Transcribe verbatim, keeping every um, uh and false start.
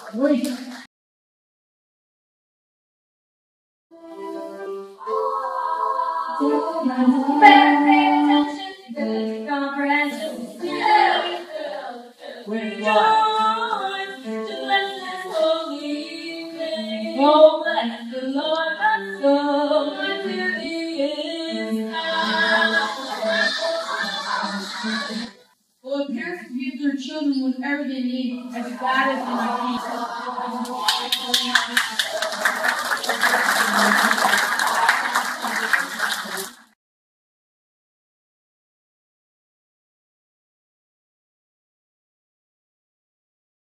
Wait. Pay attention, good comprehension. Yeah. With joy, to bless His holy name. Oh, bless the Lord, my soul, until He is high. Well, parents can give their children whatever they need, as God is in my peace.